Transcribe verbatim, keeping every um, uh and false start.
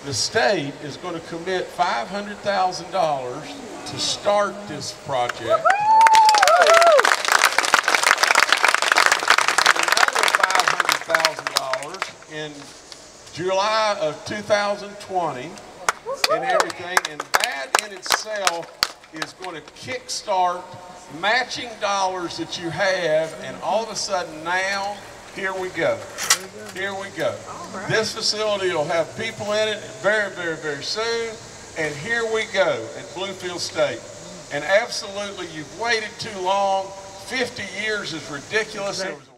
the state is going to commit five hundred thousand dollars to start this project. And another five hundred thousand dollars in July of two thousand twenty and everything. And that in itself is going to kickstart matching dollars that you have, and all of a sudden now, here we go. Here we go. Right. This facility will have people in it very, very, very soon. And here we go at Bluefield State. And absolutely, you've waited too long. fifty years is ridiculous.